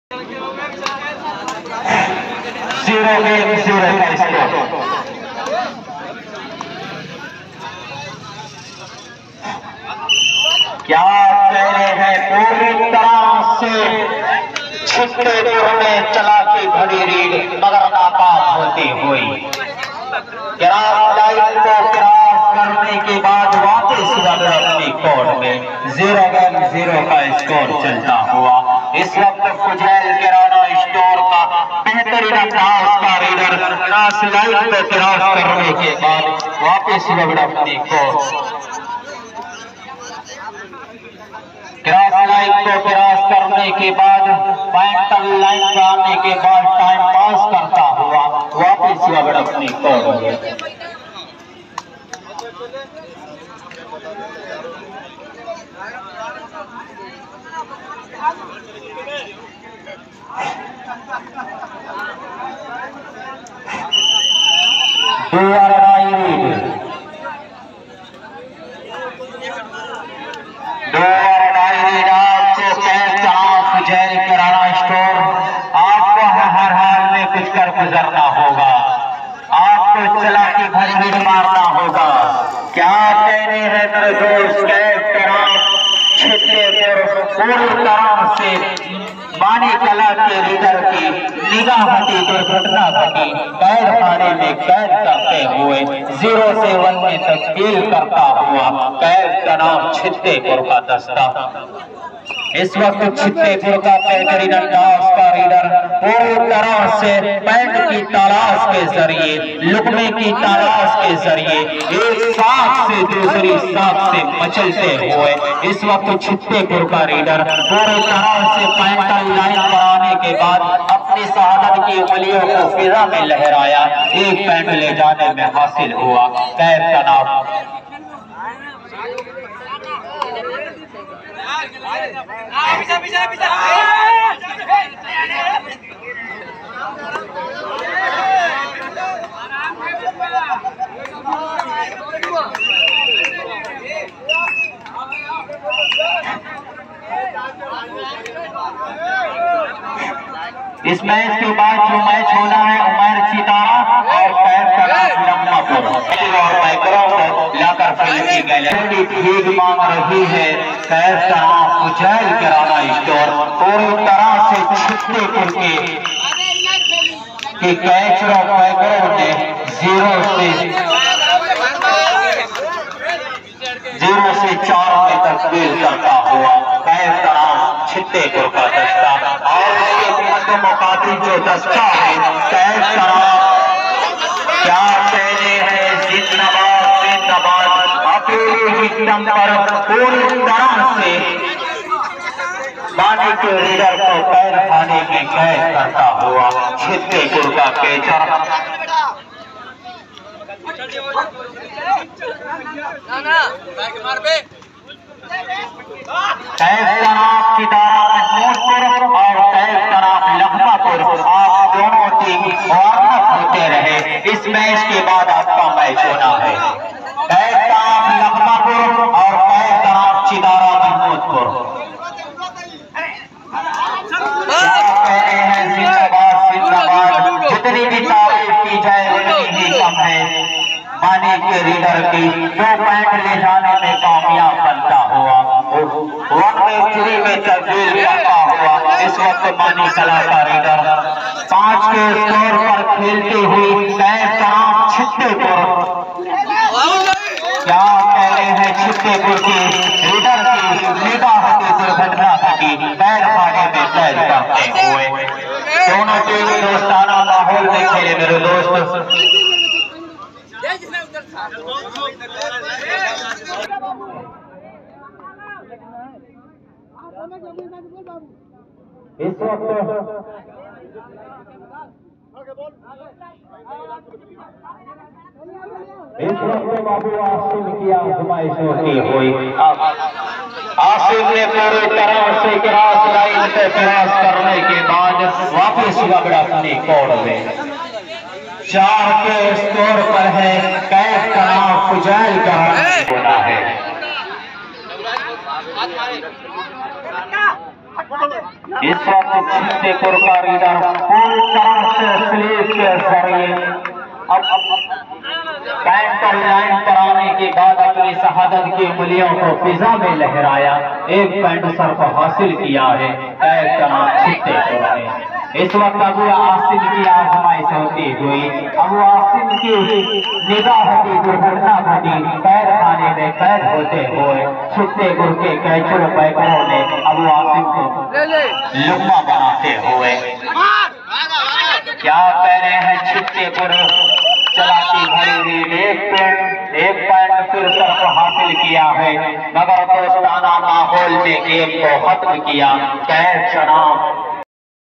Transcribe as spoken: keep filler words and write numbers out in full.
Zero game zero का score. क्या कह रहे हैं, पूरी तरह से छिट्टेपुर में चला की घड़ी रीड मगर नाकाम होती हुई क्रॉस लाइन को क्रॉस करने के बाद वापस वाले अपनी कोर्ट में जीरो गेम जीरो का स्कोर चलता हुआ इस वक्त फुजैल किराना स्टोर का बेहतरीन अंदाज का रीडर क्रॉस लाइन को क्रॉस करने के बाद वापस वाले अपनी कोर्ट क्रॉस लाइन को क्रॉस करने के बाद पैंटल लाइन पर आने के बाद टाइम पास करता हुआ वापस वगड़ अपनी कोर्ट में गुजरना होगा, आपको चला के घर में मारना होगा। क्या कहने हैं मेरे दोस्त, छिट्टेपुर पूरी तरह से बानी कला के लीडर की निगाह हटी, दुर्घटना घटी, कैद खाने में कैद करते हुए जीरो से वन में तब्दील करता हुआ कैद का नाम छिट्टेपुर का दस्ता। इस वक्त छिट्टेपुर का बेहतरीन अंदाज का रीडर पूरी तरह से पैंट की तलाश के जरिए, लुकमे की तलाश के जरिए एक साथ से दूसरी साथ से मचलते हुए इस वक्त छिट्टेपुर का रीडर पूरी तरह से पैंटल लाइन पर आने के बाद अपनी शहादत की उंगलियों को फिजा में लहराया, एक पैंट ले जाने में हासिल हुआ कैद का नाम। पीछा पीछा पीछा इस मैच के बाद जो मैच होना है उमर चितारा और कैद का लम्बापुर और माइक्रो को लाकर फिल्म की गैलरी भीख मांग रही है। कैद का नाम फुजैल किराना स्टोर पूरी तरह से छिट्टेपुर के कि कैचरो माइक्रो ने जीरो से जीरो से चार में तब्दील करता हुआ कैद का नाम छिट्टेपुर का दस्ता और मुकाबले जो दस्ता है कैद का क्या कहने हैं, जिंदाबाद जिंदाबाद अकेले ही दम पर पूरी तरह से बानी के रीडर को पैर खाने की कैद करता हुआ छिट्टेपुर का कैचर कैद का नाम चितारा महमूदपुर और कैद का नाम लम्बापुर। आप दोनों टीम वार्नअप होते रहे, इस मैच के बाद आपका मैच होना है। कैद का नाम लम्बापुर और कैद का नाम चितारा महमूदपुर। क्या कहते हैं, जिंदाबाद जिंदाबाद, जितनी भी तारीफ की जाए उतनी ही कम है। बानी के रीडर की दो पॉइंट ले जाने में कामयाब बनता हुआ वन में थ्री में तब्दील करता हुआ इस वक्त बानी कला का रीडर पांच के स्कोर पर खेलती हुई कैद का नाम छिट्टेपुर। क्या कह रहे हैं, छिट्टेपुर की रीडर की निगाह की दुर्घटना घटी, पैर खाने में कैद करते हुए दोनों टीम दोस्ताना माहौल में खेले मेरे दोस्त। इस वक्त इस वक्त बाबू आसिम की आजमाइश होती हुई आसिम ने पूरी तरह से क्रॉस लाइन पे क्रॉस करने के बाद वापस वगड़ अपनी कोर्ट में चार के स्कोर पर है। कैद का नाम फुजैल किराना है। इस वक्त छित्तेपुर का रीडर पूरी तरह से स्लीव के जरिए अब पैंट और लाइन पर आने के बाद अपनी शहादत की उंगलियों को फिजा में लहराया, एक पैंट सर को हासिल किया है कैद का नाम छित्तेपुर है। इस वक्त अबू आसिम की आजमाइश होती हुई अबू आसिम की निगाह की दुर्घटना घटी, कैद खाने में कैद होते हुए छित्तेपुर के कैचुर पैकरों ने अबू आसिम को लुम्मा बनाते हुए क्या कह रहे हैं छित्तेपुर चलाती भरी एक पॉइंट एक पॉइंट फिर तरफ हासिल किया है, मगर दोस्ताना माहौल में गेम को खत्म किया। कैद का नाम